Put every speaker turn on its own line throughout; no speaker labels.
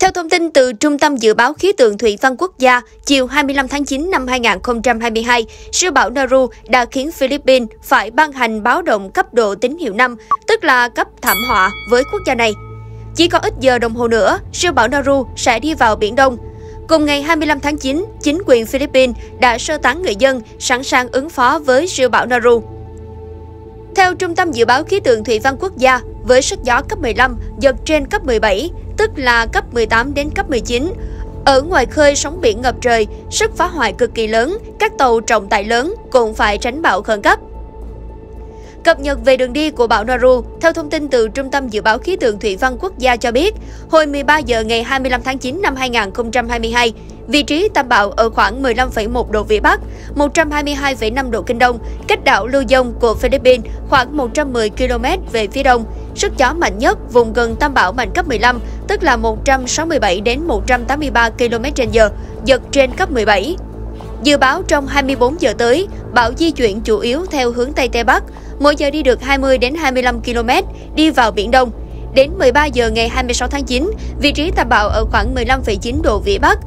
Theo thông tin từ Trung tâm Dự báo Khí tượng Thủy văn Quốc gia, chiều 25 tháng 9 năm 2022, siêu bão Noru đã khiến Philippines phải ban hành báo động cấp độ tín hiệu 5, tức là cấp thảm họa với quốc gia này. Chỉ có ít giờ đồng hồ nữa, siêu bão Noru sẽ đi vào Biển Đông. Cùng ngày 25 tháng 9, chính quyền Philippines đã sơ tán người dân, sẵn sàng ứng phó với siêu bão Noru. Theo Trung tâm Dự báo Khí tượng Thủy văn Quốc gia, với sức gió cấp 15, giật trên cấp 17, tức là cấp 18 đến cấp 19. Ở ngoài khơi sóng biển ngập trời, sức phá hoại cực kỳ lớn, các tàu trọng tải lớn cũng phải tránh bão khẩn cấp. Cập nhật về đường đi của bão Noru, theo thông tin từ Trung tâm Dự báo Khí tượng Thủy văn Quốc gia cho biết, hồi 13 giờ ngày 25 tháng 9 năm 2022, vị trí tâm bão ở khoảng 15,1 độ Vĩ Bắc, 122,5 độ Kinh Đông, cách đảo Luzon của Philippines khoảng 110 km về phía đông. Sức gió mạnh nhất vùng gần tâm bão mạnh cấp 15, tức là 167 đến 183 km/h, giật trên cấp 17. Dự báo trong 24 giờ tới, bão di chuyển chủ yếu theo hướng Tây Tây Bắc, mỗi giờ đi được 20 đến 25 km, đi vào Biển Đông. Đến 13 giờ ngày 26 tháng 9, vị trí tâm bão ở khoảng 15,9 độ Vĩ Bắc,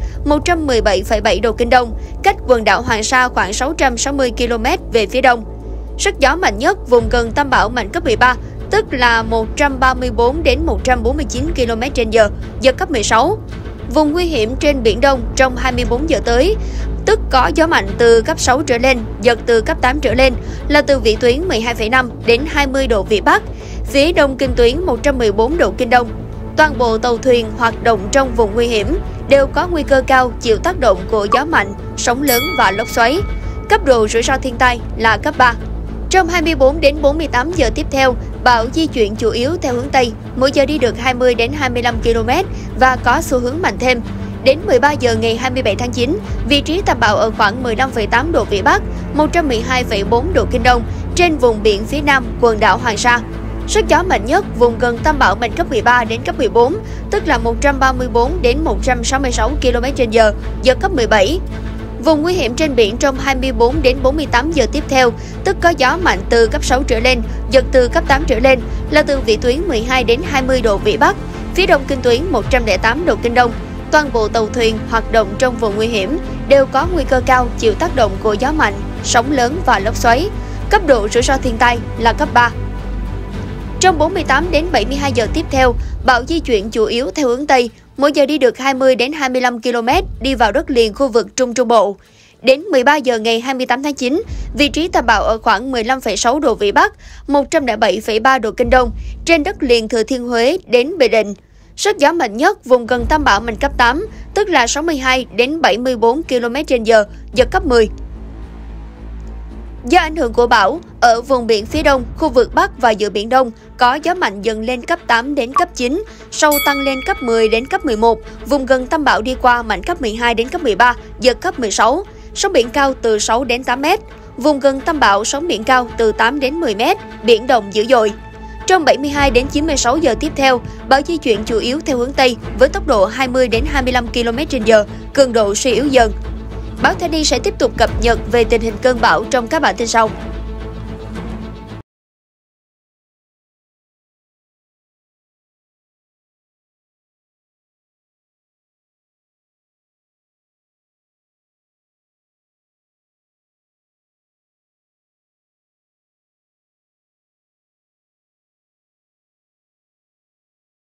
117,7 độ Kinh Đông, cách quần đảo Hoàng Sa khoảng 660 km về phía đông. Sức gió mạnh nhất vùng gần tâm bão mạnh cấp 13, tức là 134 đến 149 km/h, giật cấp 16. Vùng nguy hiểm trên Biển Đông trong 24 giờ tới, tức có gió mạnh từ cấp 6 trở lên, giật từ cấp 8 trở lên, là từ vĩ tuyến 12,5 đến 20 độ Vĩ Bắc, phía đông kinh tuyến 114 độ Kinh Đông. Toàn bộ tàu thuyền hoạt động trong vùng nguy hiểm đều có nguy cơ cao chịu tác động của gió mạnh, sóng lớn và lốc xoáy. Cấp độ rủi ro thiên tai là cấp 3. Trong 24 đến 48 giờ tiếp theo, bão di chuyển chủ yếu theo hướng Tây, mỗi giờ đi được 20 đến 25 km và có xu hướng mạnh thêm. Đến 13 giờ ngày 27 tháng 9, vị trí tâm bão ở khoảng 15,8 độ Vĩ Bắc, 112,4 độ Kinh Đông, trên vùng biển phía nam quần đảo Hoàng Sa. Sức gió mạnh nhất vùng gần tâm bão mạnh cấp 13 đến cấp 14, tức là 134 đến 166 km/h, giật cấp 17. Vùng nguy hiểm trên biển trong 24 đến 48 giờ tiếp theo, tức có gió mạnh từ cấp 6 trở lên, giật từ cấp 8 trở lên, là từ vĩ tuyến 12 đến 20 độ Vĩ Bắc, phía đông kinh tuyến 108 độ Kinh Đông. Toàn bộ tàu thuyền hoạt động trong vùng nguy hiểm đều có nguy cơ cao chịu tác động của gió mạnh, sóng lớn và lốc xoáy. Cấp độ rủi ro thiên tai là cấp 3. Trong 48 đến 72 giờ tiếp theo, bão di chuyển chủ yếu theo hướng Tây, mỗi giờ đi được 20 đến 25 km, đi vào đất liền khu vực Trung Trung Bộ. Đến 13 giờ ngày 28 tháng 9, vị trí tâm bão ở khoảng 15,6 độ Vĩ Bắc, 107,3 độ Kinh Đông, trên đất liền Thừa Thiên Huế đến Bình Định. Sức gió mạnh nhất vùng gần tâm bão mạnh cấp 8, tức là 62 đến 74 km/h, giật cấp 10. Do ảnh hưởng của bão, ở vùng biển phía đông, khu vực Bắc và giữa Biển Đông có gió mạnh dần lên cấp 8 đến cấp 9, sau tăng lên cấp 10 đến cấp 11, vùng gần tâm bão đi qua mạnh cấp 12 đến cấp 13, giật cấp 16, sóng biển cao từ 6 đến 8 m, vùng gần tâm bão sóng biển cao từ 8 đến 10 m, biển động dữ dội. Trong 72 đến 96 giờ tiếp theo, bão di chuyển chủ yếu theo hướng Tây với tốc độ 20 đến 25 km/h, cường độ suy yếu dần. Báo Thanh niên sẽ tiếp tục cập nhật về tình hình cơn bão trong các bản tin sau.